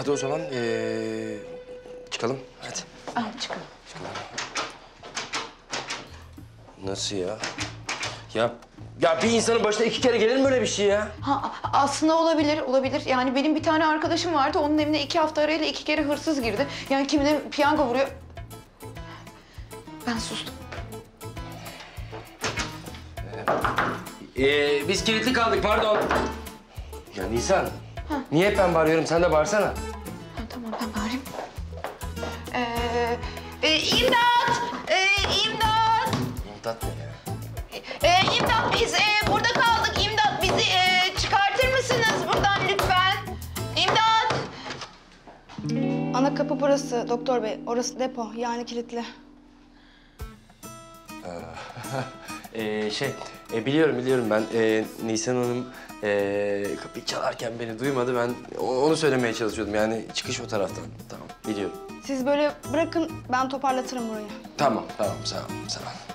hadi o zaman çıkalım. Hadi. Çıkalım. Nasıl ya? Ya bir insanın başına 2 kere gelir mi öyle bir şey ya? Aslında olabilir. Yani benim bir tane arkadaşım vardı. Onun evine 2 hafta arayla 2 kere hırsız girdi. Yani kimine piyango vuruyor. Ben sustum. Biz kilitli kaldık, pardon. Ya Nisan, niye hep ben bağırıyorum? Sen de bağırsana. Tamam, ben bağırayım. İmdat! İmdat! İmdat ne ya? İmdat, biz burada kaldık. İmdat, bizi çıkartır mısınız buradan lütfen? İmdat! Ana kapı burası doktor bey. Orası depo yani kilitli. Biliyorum ben. Nisan Hanım kapıyı çalarken beni duymadı. Ben onu söylemeye çalışıyordum. Yani çıkış o taraftan. Tamam, biliyorum. Siz böyle bırakın ben toparlatırım burayı. Tamam, sağ ol.